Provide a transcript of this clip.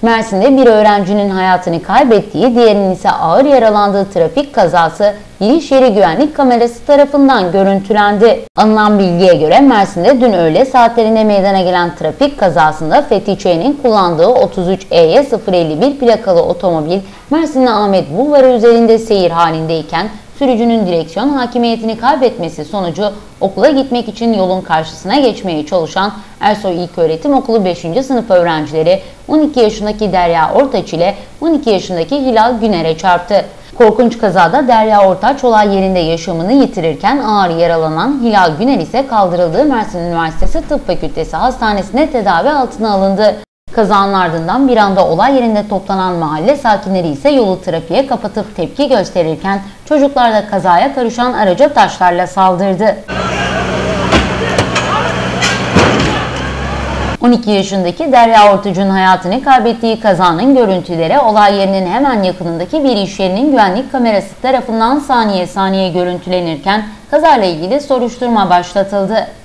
Mersin'de bir öğrencinin hayatını kaybettiği, diğerinin ise ağır yaralandığı trafik kazası giriş yeri güvenlik kamerası tarafından görüntülendi. Alınan bilgiye göre Mersin'de dün öğle saatlerinde meydana gelen trafik kazasında Fethi Ç'nin kullandığı 33EY051 plakalı otomobil Mersin'de Ahmet Bulvarı üzerinde seyir halindeyken sürücünün direksiyon hakimiyetini kaybetmesi sonucu okula gitmek için yolun karşısına geçmeye çalışan Ersoy İlköğretim Okulu 5. sınıf öğrencileri 12 yaşındaki Derya Ortaç ile 12 yaşındaki Hilal Güner'e çarptı. Korkunç kazada Derya Ortaç olay yerinde yaşamını yitirirken ağır yaralanan Hilal Güner ise kaldırıldığı Mersin Üniversitesi Tıp Fakültesi Hastanesi'ne tedavi altına alındı. Kazanın ardından bir anda olay yerinde toplanan mahalle sakinleri ise yolu trafiğe kapatıp tepki gösterirken çocuklar da kazaya karışan araca taşlarla saldırdı. 12 yaşındaki Derya Ortaç'ın hayatını kaybettiği kazanın görüntüleri olay yerinin hemen yakınındaki bir iş yerinin güvenlik kamerası tarafından saniye saniye görüntülenirken kazayla ilgili soruşturma başlatıldı.